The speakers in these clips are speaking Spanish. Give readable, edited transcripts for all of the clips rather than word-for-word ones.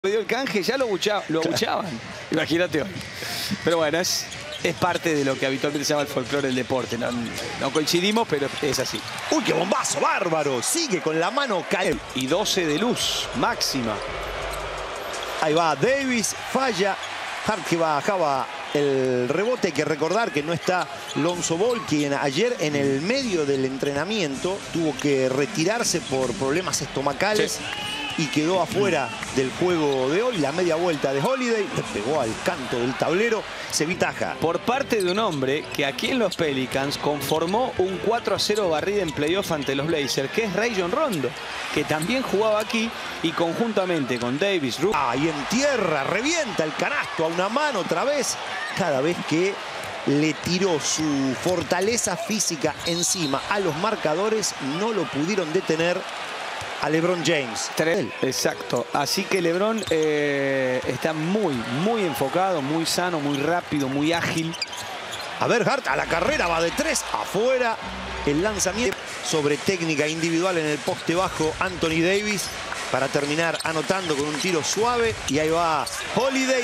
dio el canje, ya lo abuchaban. Imagínate hoy. Pero bueno, es parte de lo que habitualmente se llama el folclore del deporte. No coincidimos, pero es así. ¡Uy, qué bombazo bárbaro! Sigue con la mano caliente. Y 12 de luz, máxima. Ahí va Davis, falla. Hart que bajaba el rebote. Hay que recordar que no está Lonzo Ball, quien ayer en el medio del entrenamiento tuvo que retirarse por problemas estomacales. Sí. Y quedó afuera del juego de hoy. La media vuelta de Holiday le pegó al canto del tablero. Se vitaja. Por parte de un hombre que aquí en los Pelicans conformó un 4-0 barrida en playoff ante los Blazers, que es Rajon Rondo, que también jugaba aquí y conjuntamente con Davis. Y en tierra revienta el canasto a una mano otra vez. Cada vez que le tiró su fortaleza física encima a los marcadores, no lo pudieron detener a LeBron James. Exacto. Así que LeBron está muy enfocado, muy sano, muy rápido, muy ágil. A ver, Hart a la carrera, va de 3, afuera. El lanzamiento sobre técnica individual en el poste bajo, Anthony Davis, para terminar anotando con un tiro suave. Y ahí va Holiday.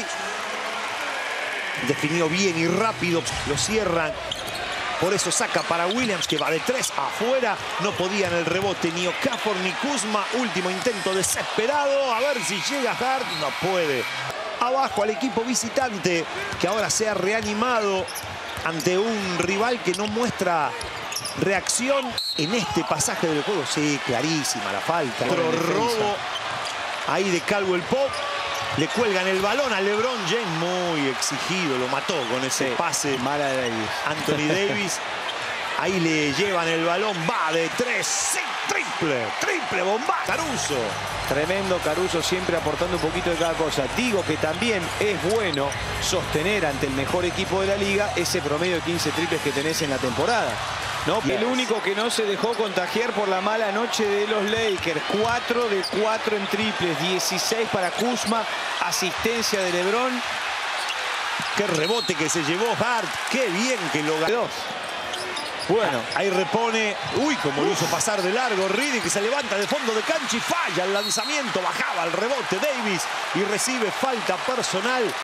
Definió bien y rápido. Lo cierran. Por eso saca para Williams, que va de 3 afuera. No podían el rebote ni Okafor ni Kuzma. Último intento desesperado. A ver si llega Hart. No puede. Abajo al equipo visitante, que ahora se ha reanimado ante un rival que no muestra reacción en este pasaje del juego. Sí, clarísima la falta. Otro robo ahí de Caldwell Pope. Le cuelgan el balón a LeBron James, muy exigido, lo mató con ese pase. Mala de Davis. Anthony Davis, ahí le llevan el balón, va de 3, sí, triple bomba. Caruso. Tremendo Caruso, siempre aportando un poquito de cada cosa. Digo que también es bueno sostener ante el mejor equipo de la liga ese promedio de 15 triples que tenés en la temporada. ¿No? El único que no se dejó contagiar por la mala noche de los Lakers. 4 de 4 en triples, 16 para Kuzma, asistencia de LeBron. Qué rebote que se llevó Hart, qué bien que lo ganó. Bueno, ahí repone. Uy, como lo hizo pasar de largo Reedy, que se levanta de fondo de cancha y falla el lanzamiento. Bajaba el rebote Davis y recibe falta personal.